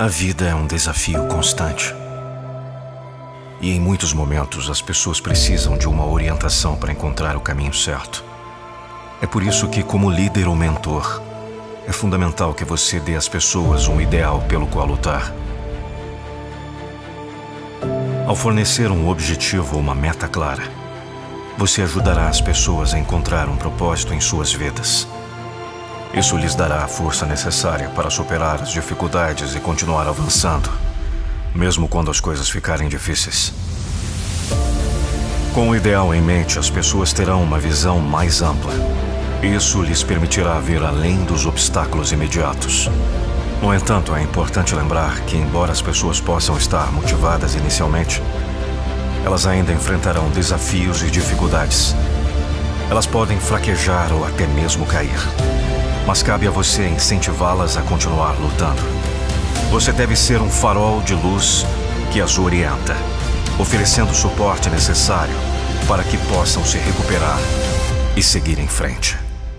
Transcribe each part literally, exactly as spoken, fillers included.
A vida é um desafio constante. E em muitos momentos as pessoas precisam de uma orientação para encontrar o caminho certo. É por isso que, como líder ou mentor, é fundamental que você dê às pessoas um ideal pelo qual lutar. Ao fornecer um objetivo ou uma meta clara, você ajudará as pessoas a encontrar um propósito em suas vidas. Isso lhes dará a força necessária para superar as dificuldades e continuar avançando, mesmo quando as coisas ficarem difíceis. Com o ideal em mente, as pessoas terão uma visão mais ampla. Isso lhes permitirá ver além dos obstáculos imediatos. No entanto, é importante lembrar que, embora as pessoas possam estar motivadas inicialmente, elas ainda enfrentarão desafios e dificuldades. Elas podem fraquejar ou até mesmo cair. Mas cabe a você incentivá-las a continuar lutando. Você deve ser um farol de luz que as orienta, oferecendo o suporte necessário para que possam se recuperar e seguir em frente.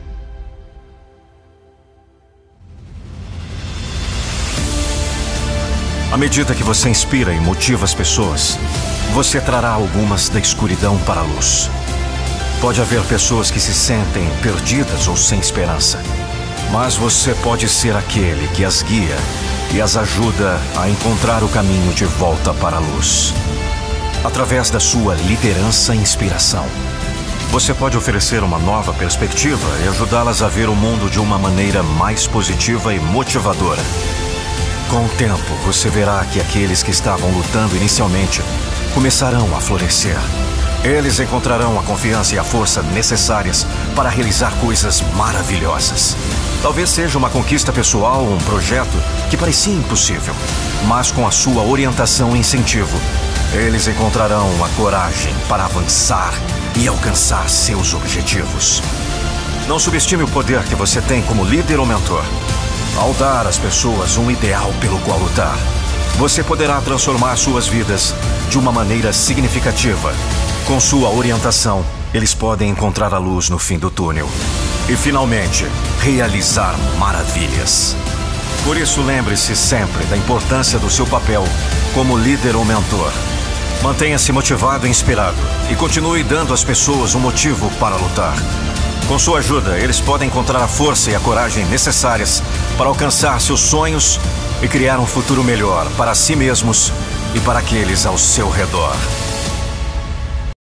À medida que você inspira e motiva as pessoas, você trará algumas da escuridão para a luz. Pode haver pessoas que se sentem perdidas ou sem esperança, mas você pode ser aquele que as guia e as ajuda a encontrar o caminho de volta para a luz. Através da sua liderança e inspiração, você pode oferecer uma nova perspectiva e ajudá-las a ver o mundo de uma maneira mais positiva e motivadora. Com o tempo, você verá que aqueles que estavam lutando inicialmente começarão a florescer. Eles encontrarão a confiança e a força necessárias para realizar coisas maravilhosas. Talvez seja uma conquista pessoal ou um projeto que parecia impossível, mas com a sua orientação e incentivo, eles encontrarão a coragem para avançar e alcançar seus objetivos. Não subestime o poder que você tem como líder ou mentor. Ao dar às pessoas um ideal pelo qual lutar, você poderá transformar suas vidas de uma maneira significativa. Com sua orientação, eles podem encontrar a luz no fim do túnel e, finalmente, realizar maravilhas. Por isso, lembre-se sempre da importância do seu papel como líder ou mentor. Mantenha-se motivado e inspirado e continue dando às pessoas um motivo para lutar. Com sua ajuda, eles podem encontrar a força e a coragem necessárias para alcançar seus sonhos e criar um futuro melhor para si mesmos e para aqueles ao seu redor.